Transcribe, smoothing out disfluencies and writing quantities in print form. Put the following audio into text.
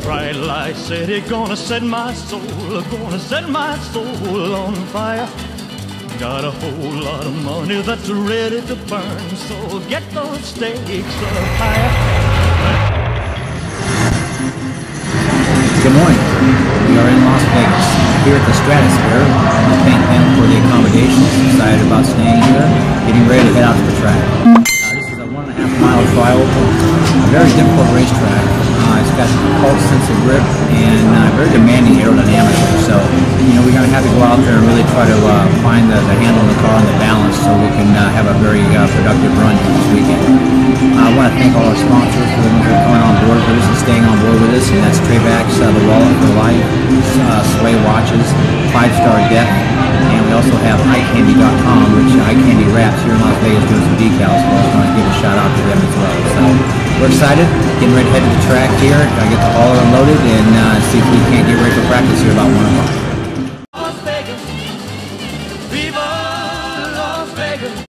Bright light city, gonna set my soul on fire. Got a whole lot of money that's ready to burn, so get those stakes up higher. Good morning. We are in Las Vegas, here at the Stratosphere. The paint panel for the accommodations. Excited about staying here, getting ready to head out to the track. This is a 1.5-mile trial, a very difficult racetrack. It's got pulse sense of grip and very demanding aerodynamically. So, we're going to have to go out there and really try to find the handle in the car and the balance so we can have a very productive run this weekend. I want to thank all our sponsors for the ones that are coming on board with us and staying on board with us, and that's Derrike, the Wallet for Life, Sway Watches, 5-Star Deck, and we also have iCandy.com, which iCandy Wraps here in Las Vegas doing some decals for us. I want to give a shout out to them as well. So we're excited, getting ready to head to the track here. Gotta get the hauler unloaded and see if we can't get ready for practice here about 1 o'clock.